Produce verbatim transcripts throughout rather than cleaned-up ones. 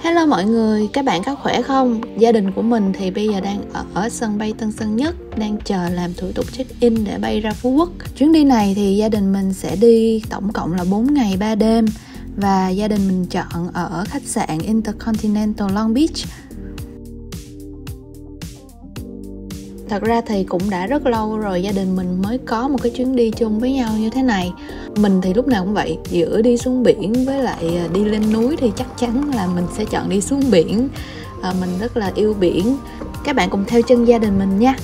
Hello mọi người, các bạn có khỏe không? Gia đình của mình thì bây giờ đang ở sân bay Tân Sơn Nhất, đang chờ làm thủ tục check-in để bay ra Phú Quốc. Chuyến đi này thì gia đình mình sẽ đi tổng cộng là bốn ngày ba đêm và gia đình mình chọn ở khách sạn Intercontinental Long Beach. Thật ra thì cũng đã rất lâu rồi gia đình mình mới có một cái chuyến đi chung với nhau như thế này. Mình thì lúc nào cũng vậy, giữa đi xuống biển với lại đi lên núi thì chắc chắn là mình sẽ chọn đi xuống biển. à, Mình rất là yêu biển. Các bạn cùng theo chân gia đình mình nha.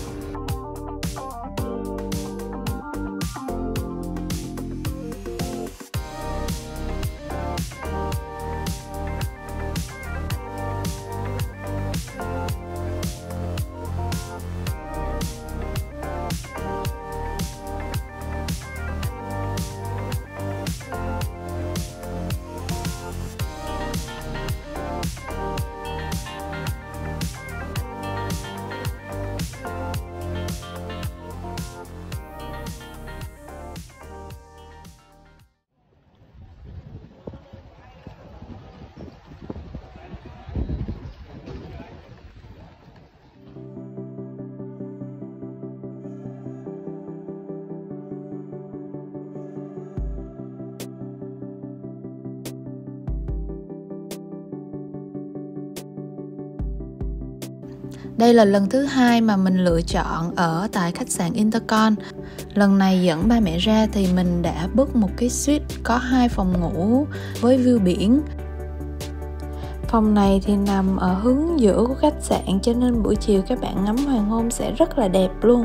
Đây là lần thứ hai mà mình lựa chọn ở tại khách sạn Intercon. Lần này dẫn ba mẹ ra thì mình đã book một cái suite có hai phòng ngủ với view biển. Phòng này thì nằm ở hướng giữa của khách sạn cho nên buổi chiều các bạn ngắm hoàng hôn sẽ rất là đẹp luôn.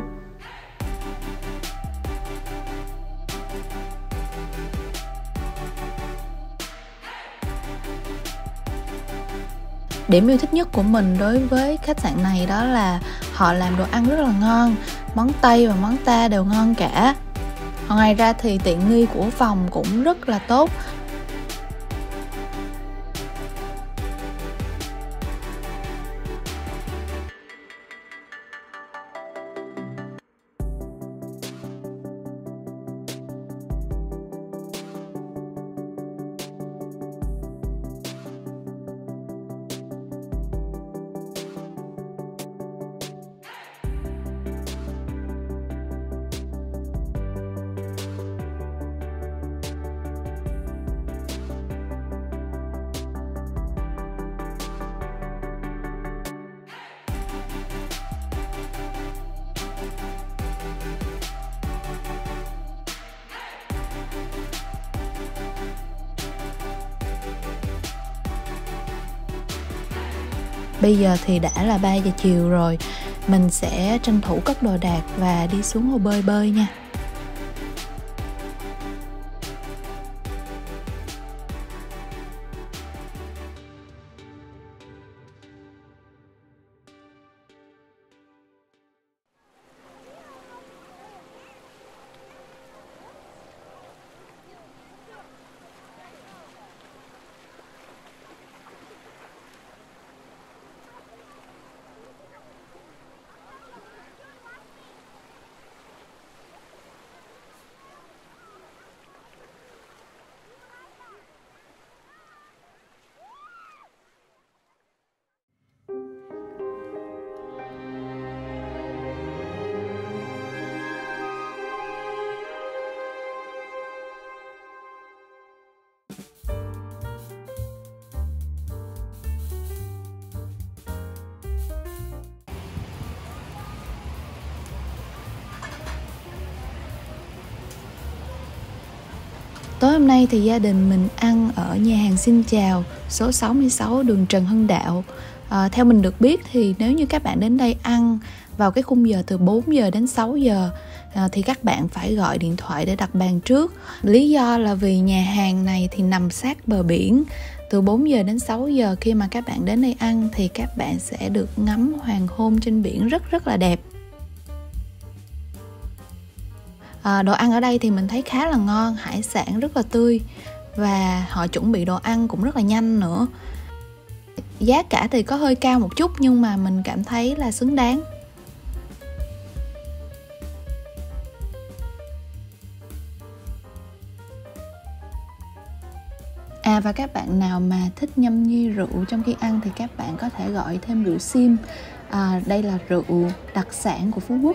Điểm yêu thích nhất của mình đối với khách sạn này đó là họ làm đồ ăn rất là ngon. Món Tây và món Ta đều ngon cả. Ngoài ra thì tiện nghi của phòng cũng rất là tốt. Bây giờ thì đã là ba giờ chiều rồi. Mình sẽ tranh thủ cất đồ đạc và đi xuống hồ bơi bơi nha. Tối hôm nay thì gia đình mình ăn ở nhà hàng Xin Chào, số sáu mươi sáu đường Trần Hưng Đạo. à, Theo mình được biết thì nếu như các bạn đến đây ăn vào cái khung giờ từ bốn giờ đến sáu giờ à, thì các bạn phải gọi điện thoại để đặt bàn trước. Lý do là vì nhà hàng này thì nằm sát bờ biển. Từ bốn giờ đến sáu giờ khi mà các bạn đến đây ăn thì các bạn sẽ được ngắm hoàng hôn trên biển rất rất là đẹp. À, đồ ăn ở đây thì mình thấy khá là ngon, hải sản rất là tươi và họ chuẩn bị đồ ăn cũng rất là nhanh nữa. Giá cả thì có hơi cao một chút nhưng mà mình cảm thấy là xứng đáng. À, và các bạn nào mà thích nhâm nhi rượu trong khi ăn thì các bạn có thể gọi thêm rượu sim. À, đây là rượu đặc sản của Phú Quốc.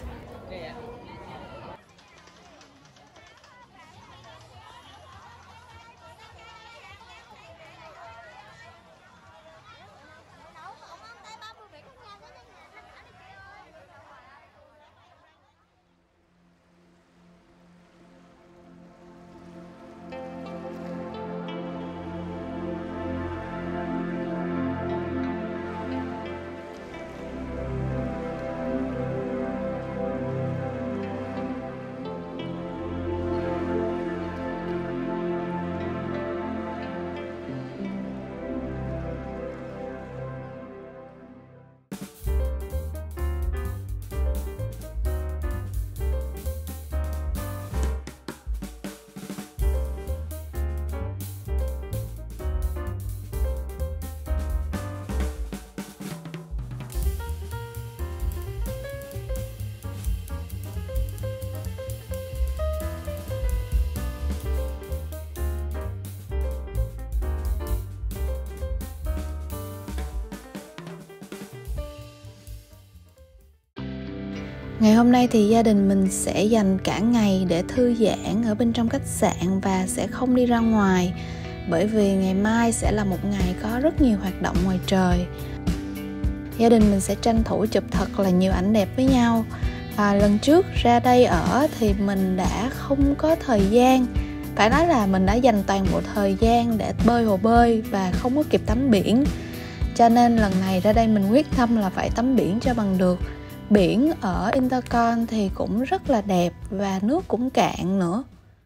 Ngày hôm nay thì gia đình mình sẽ dành cả ngày để thư giãn ở bên trong khách sạn và sẽ không đi ra ngoài, bởi vì ngày mai sẽ là một ngày có rất nhiều hoạt động ngoài trời. Gia đình mình sẽ tranh thủ chụp thật là nhiều ảnh đẹp với nhau. À, lần trước ra đây ở thì mình đã không có thời gian, phải nói là mình đã dành toàn bộ thời gian để bơi hồ bơi và không có kịp tắm biển. Cho nên lần này ra đây mình quyết tâm là phải tắm biển cho bằng được. Biển ở Intercon thì cũng rất là đẹp và nước cũng cạn nữa.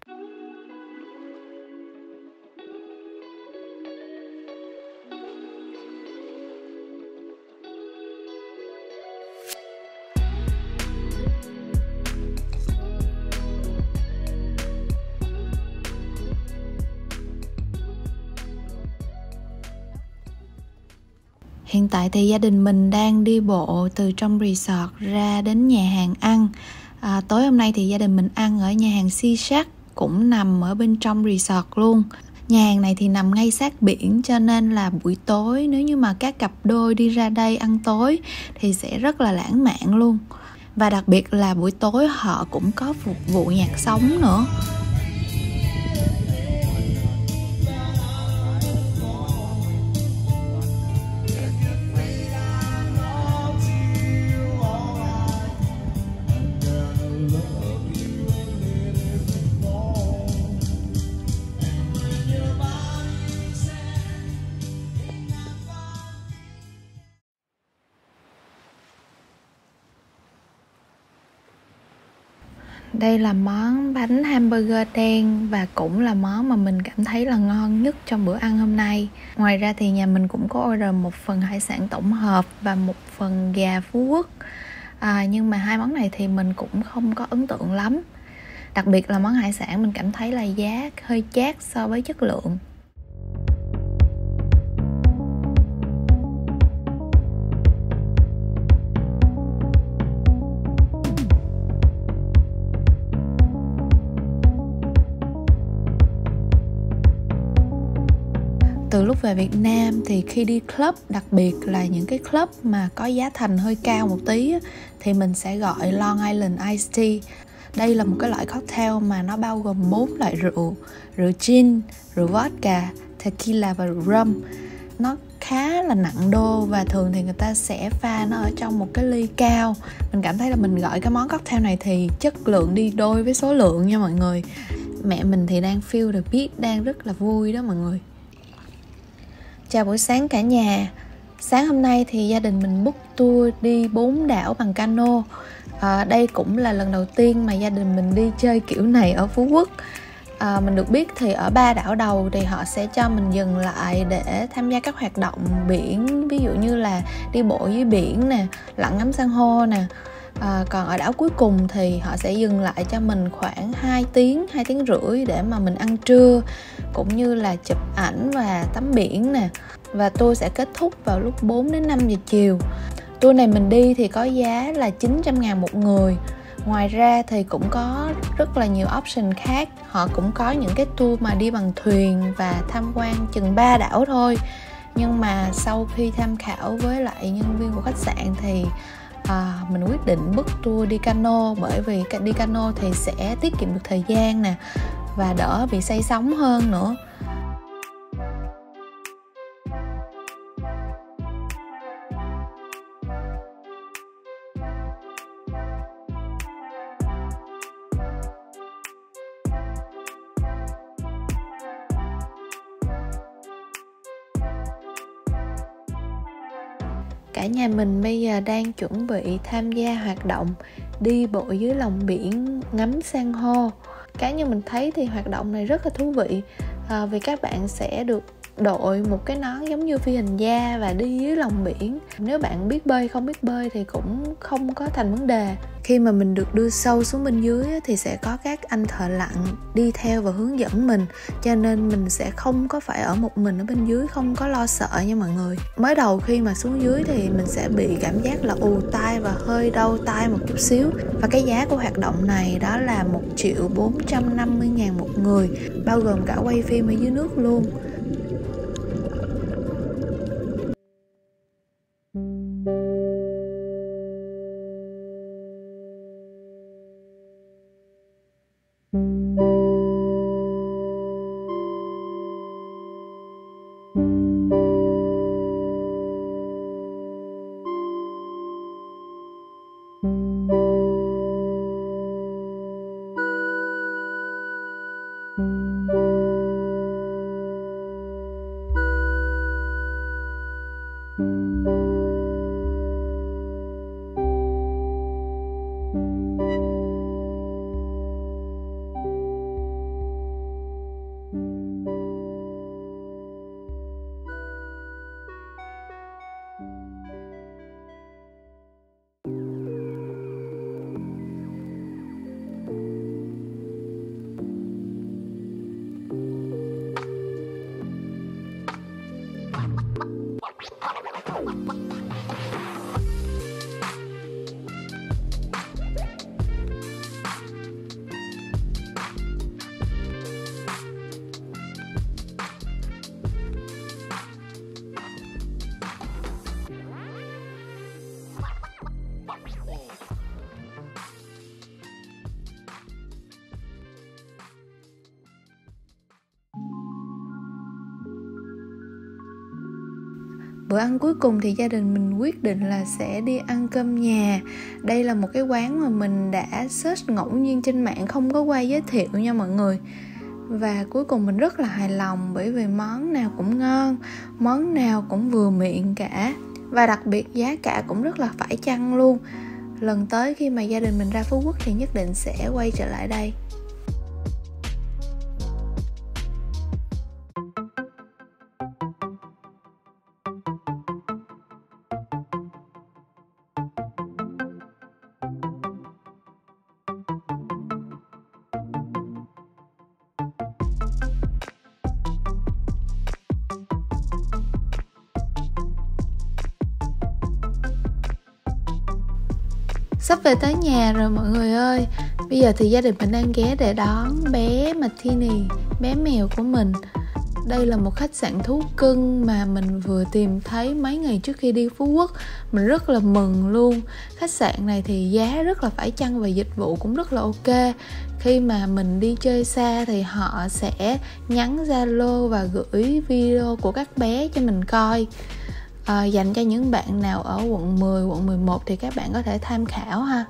Hiện tại thì gia đình mình đang đi bộ từ trong resort ra đến nhà hàng ăn. À, tối hôm nay thì gia đình mình ăn ở nhà hàng Sea Shark, cũng nằm ở bên trong resort luôn. Nhà hàng này thì nằm ngay sát biển, cho nên là buổi tối nếu như mà các cặp đôi đi ra đây ăn tối thì sẽ rất là lãng mạn luôn. Và đặc biệt là buổi tối họ cũng có phục vụ nhạc sống nữa. Đây là món bánh hamburger đen và cũng là món mà mình cảm thấy là ngon nhất trong bữa ăn hôm nay. Ngoài ra thì nhà mình cũng có order một phần hải sản tổng hợp và một phần gà Phú Quốc. À, nhưng mà hai món này thì mình cũng không có ấn tượng lắm. Đặc biệt là món hải sản mình cảm thấy là giá hơi chát so với chất lượng. Từ lúc về Việt Nam thì khi đi club, đặc biệt là những cái club mà có giá thành hơi cao một tí thì mình sẽ gọi Long Island Iced Tea. Đây là một cái loại cocktail mà nó bao gồm bốn loại rượu: rượu gin, rượu vodka, tequila và rượu rum. Nó khá là nặng đô và thường thì người ta sẽ pha nó ở trong một cái ly cao. Mình cảm thấy là mình gọi cái món cocktail này thì chất lượng đi đôi với số lượng nha mọi người. Mẹ mình thì đang feel the beat, đang rất là vui đó mọi người. Chào buổi sáng cả nhà. Sáng hôm nay thì gia đình mình book tour đi bốn đảo bằng cano. à, Đây cũng là lần đầu tiên mà gia đình mình đi chơi kiểu này ở Phú Quốc. à, Mình được biết thì ở ba đảo đầu thì họ sẽ cho mình dừng lại để tham gia các hoạt động biển, ví dụ như là đi bộ dưới biển nè, lặn ngắm san hô nè. À, còn ở đảo cuối cùng thì họ sẽ dừng lại cho mình khoảng hai tiếng, hai tiếng rưỡi để mà mình ăn trưa, cũng như là chụp ảnh và tắm biển nè. Và tour sẽ kết thúc vào lúc bốn đến năm giờ chiều. Tour này mình đi thì có giá là chín trăm ngàn một người. Ngoài ra thì cũng có rất là nhiều option khác. Họ cũng có những cái tour mà đi bằng thuyền và tham quan chừng ba đảo thôi. Nhưng mà sau khi tham khảo với lại nhân viên của khách sạn thì à, mình quyết định book tour đi cano. Bởi vì đi cano thì sẽ tiết kiệm được thời gian nè, và đỡ bị say sóng hơn nữa. Cả nhà mình bây giờ đang chuẩn bị tham gia hoạt động đi bộ dưới lòng biển ngắm san hô. Cá nhân mình thấy thì hoạt động này rất là thú vị, à, vì các bạn sẽ được đội một cái nón giống như phi hành gia và đi dưới lòng biển. Nếu bạn biết bơi không biết bơi thì cũng không có thành vấn đề. Khi mà mình được đưa sâu xuống bên dưới thì sẽ có các anh thợ lặn đi theo và hướng dẫn mình, cho nên mình sẽ không có phải ở một mình ở bên dưới, không có lo sợ nha mọi người. Mới đầu khi mà xuống dưới thì mình sẽ bị cảm giác là ù tai và hơi đau tai một chút xíu. Và cái giá của hoạt động này đó là một triệu bốn trăm năm mươi ngàn một người, bao gồm cả quay phim ở dưới nước luôn. Bữa ăn cuối cùng thì gia đình mình quyết định là sẽ đi ăn cơm nhà. Đây là một cái quán mà mình đã search ngẫu nhiên trên mạng, không có qua giới thiệu nha mọi người. Và cuối cùng mình rất là hài lòng, bởi vì món nào cũng ngon, món nào cũng vừa miệng cả. Và đặc biệt giá cả cũng rất là phải chăng luôn. Lần tới khi mà gia đình mình ra Phú Quốc thì nhất định sẽ quay trở lại đây. Sắp về tới nhà rồi mọi người ơi. Bây giờ thì gia đình mình đang ghé để đón bé Martini, bé mèo của mình. Đây là một khách sạn thú cưng mà mình vừa tìm thấy mấy ngày trước khi đi Phú Quốc. Mình rất là mừng luôn. Khách sạn này thì giá rất là phải chăng và dịch vụ cũng rất là ok. Khi mà mình đi chơi xa thì họ sẽ nhắn Zalo và gửi video của các bé cho mình coi. À, dành cho những bạn nào ở quận mười, quận mười một thì các bạn có thể tham khảo ha.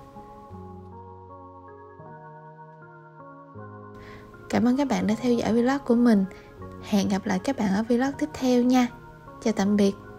Cảm ơn các bạn đã theo dõi vlog của mình. Hẹn gặp lại các bạn ở vlog tiếp theo nha. Chào tạm biệt.